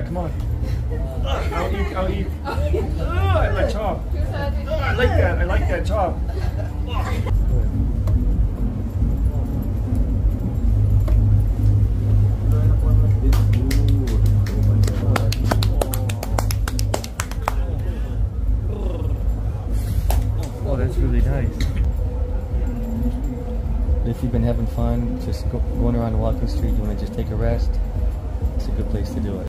Yeah, come on. I'll eat. I like chop. I like that. I like that chop. Oh, that's really nice. If you've been having fun, just going around the walking street, you want to just take a rest, it's a good place to do it.